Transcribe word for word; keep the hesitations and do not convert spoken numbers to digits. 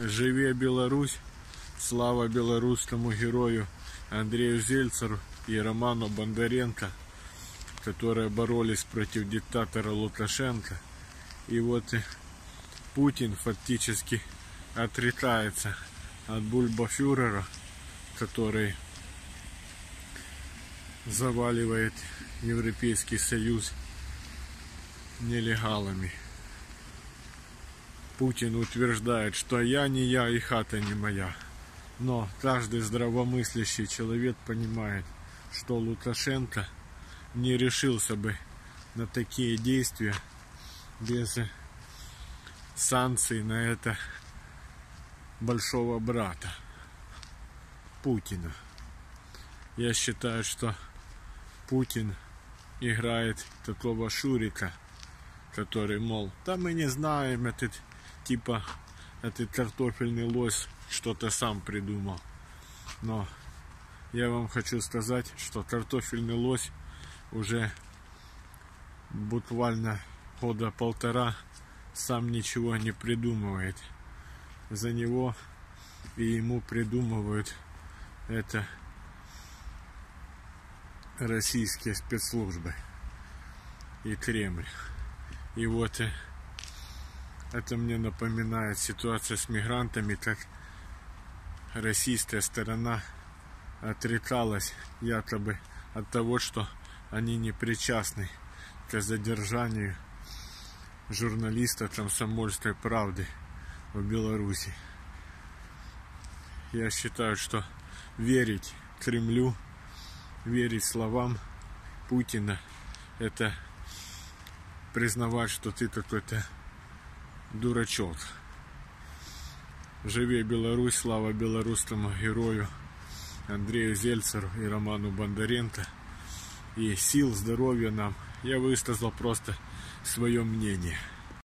Живе Беларусь! Слава белорусскому герою Андрею Зельцеру и Роману Бондаренко, которые боролись против диктатора Лукашенко. И вот Путин фактически отрекается от бульбафюрера, который заваливает Европейский Союз нелегалами. Путин утверждает, что я не я и хата не моя. Но каждый здравомыслящий человек понимает, что Лукашенко не решился бы на такие действия без санкций на это большого брата Путина. Я считаю, что Путин играет такого шурика, который, мол, да мы не знаем, этот типа этот картофельный лось что-то сам придумал. Но я вам хочу сказать, что картофельный лось уже буквально года полтора сам ничего не придумывает. За него и ему придумывают это российские спецслужбы и Кремль. И вот это мне напоминает ситуация с мигрантами, как российская сторона отрекалась якобы от того, что они не причастны к задержанию журналиста «Комсомольской правды» в Беларуси. Я считаю, что верить Кремлю, верить словам Путина — это признавать, что ты какой-то дурачок. Живе Беларусь! Слава белорусскому герою Андрею Зельцеру и Роману Бондаренко. И сил, здоровья нам. Я высказал просто свое мнение.